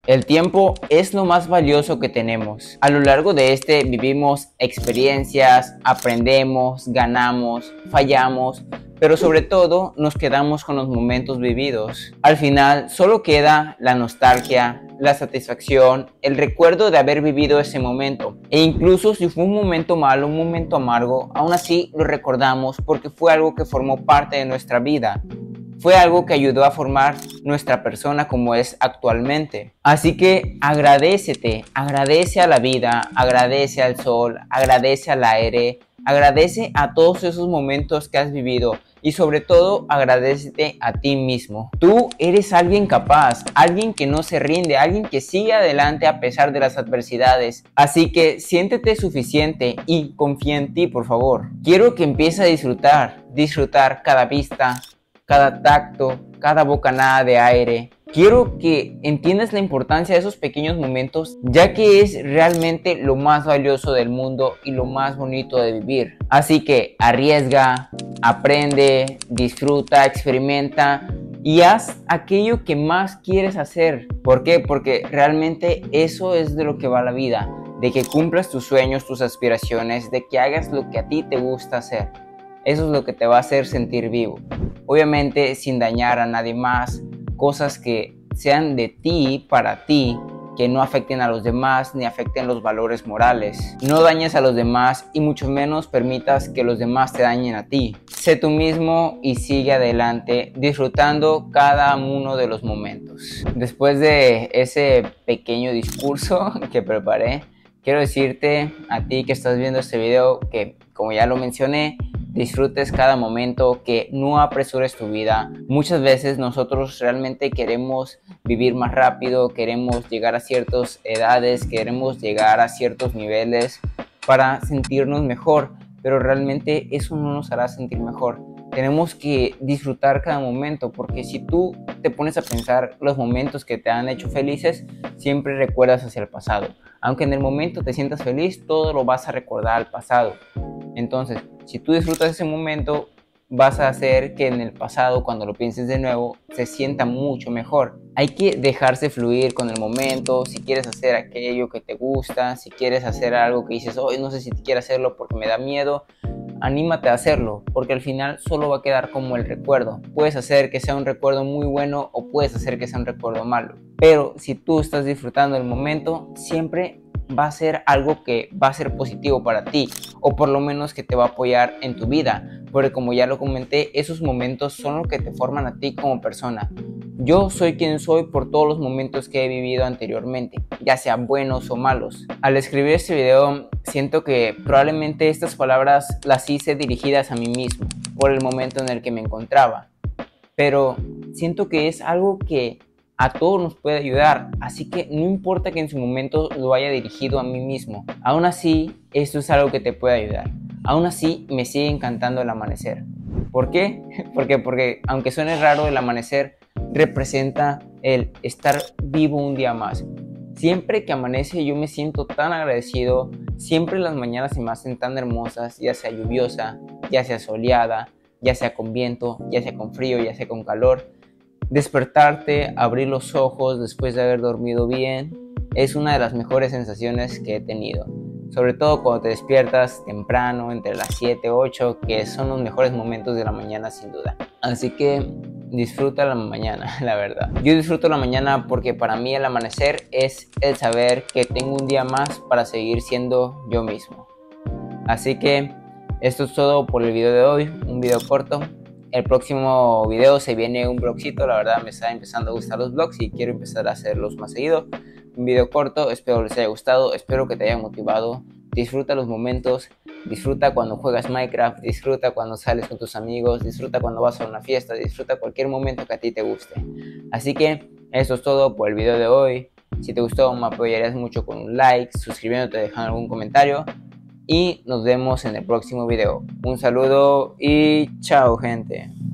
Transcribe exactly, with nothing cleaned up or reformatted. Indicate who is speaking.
Speaker 1: El tiempo es lo más valioso que tenemos. A lo largo de este vivimos experiencias, aprendemos, ganamos, fallamos, pero sobre todo nos quedamos con los momentos vividos. Al final solo queda la nostalgia, la satisfacción, el recuerdo de haber vivido ese momento. E incluso si fue un momento malo, un momento amargo, aún así lo recordamos porque fue algo que formó parte de nuestra vida. Fue algo que ayudó a formar nuestra persona como es actualmente. Así que agradécete, agradece a la vida, agradece al sol, agradece al aire, agradece a todos esos momentos que has vivido y sobre todo agradécete a ti mismo. Tú eres alguien capaz, alguien que no se rinde, alguien que sigue adelante a pesar de las adversidades. Así que siéntete suficiente y confía en ti, por favor. Quiero que empieces a disfrutar, disfrutar cada vista, cada tacto, cada bocanada de aire. Quiero que entiendas la importancia de esos pequeños momentos, ya que es realmente lo más valioso del mundo y lo más bonito de vivir. Así que arriesga, aprende, disfruta, experimenta y haz aquello que más quieres hacer. ¿Por qué? Porque realmente eso es de lo que va la vida, de que cumplas tus sueños, tus aspiraciones, de que hagas lo que a ti te gusta hacer. Eso es lo que te va a hacer sentir vivo. Obviamente sin dañar a nadie más, cosas que sean de ti, para ti, que no afecten a los demás ni afecten los valores morales. No dañes a los demás y mucho menos permitas que los demás te dañen a ti. Sé tú mismo y sigue adelante disfrutando cada uno de los momentos. Después de ese pequeño discurso que preparé, quiero decirte a ti que estás viendo este video que, como ya lo mencioné, disfrutes cada momento, que no apresures tu vida. Muchas veces nosotros realmente queremos vivir más rápido, queremos llegar a ciertas edades, queremos llegar a ciertos niveles para sentirnos mejor, pero realmente eso no nos hará sentir mejor. Tenemos que disfrutar cada momento, porque si tú te pones a pensar los momentos que te han hecho felices, siempre recuerdas hacia el pasado. Aunque en el momento te sientas feliz, todo lo vas a recordar al pasado. Entonces, si tú disfrutas ese momento, vas a hacer que en el pasado, cuando lo pienses de nuevo, se sienta mucho mejor. Hay que dejarse fluir con el momento. Si quieres hacer aquello que te gusta, si quieres hacer algo que dices, hoy no sé si te quiero hacerlo porque me da miedo, anímate a hacerlo, porque al final solo va a quedar como el recuerdo. Puedes hacer que sea un recuerdo muy bueno o puedes hacer que sea un recuerdo malo. Pero si tú estás disfrutando el momento, siempre va a ser algo que va a ser positivo para ti, o por lo menos que te va a apoyar en tu vida, porque como ya lo comenté, esos momentos son lo que te forman a ti como persona. Yo soy quien soy por todos los momentos que he vivido anteriormente, ya sean buenos o malos. Al escribir este video, siento que probablemente estas palabras las hice dirigidas a mí mismo, por el momento en el que me encontraba, pero siento que es algo que a todos nos puede ayudar, así que no importa que en su momento lo haya dirigido a mí mismo, aún así esto es algo que te puede ayudar. Aún así me sigue encantando el amanecer. ¿Por qué? Porque, porque aunque suene raro, el amanecer representa el estar vivo un día más. Siempre que amanece yo me siento tan agradecido, siempre las mañanas se me hacen tan hermosas, ya sea lluviosa, ya sea soleada, ya sea con viento, ya sea con frío, ya sea con calor. Despertarte, abrir los ojos después de haber dormido bien, es una de las mejores sensaciones que he tenido. Sobre todo cuando te despiertas temprano, entre las siete, ocho, que son los mejores momentos de la mañana sin duda. Así que disfruta la mañana, la verdad. Yo disfruto la mañana porque para mí el amanecer es el saber que tengo un día más para seguir siendo yo mismo. Así que esto es todo por el video de hoy, un video corto. El próximo video se viene un vlogcito, la verdad me está empezando a gustar los vlogs y quiero empezar a hacerlos más seguido. Un video corto, espero les haya gustado, espero que te haya motivado. Disfruta los momentos, disfruta cuando juegas Minecraft, disfruta cuando sales con tus amigos, disfruta cuando vas a una fiesta, disfruta cualquier momento que a ti te guste. Así que eso es todo por el video de hoy. Si te gustó me apoyarías mucho con un like, suscribiéndote, dejando algún comentario. Y nos vemos en el próximo video. Un saludo y chao, gente.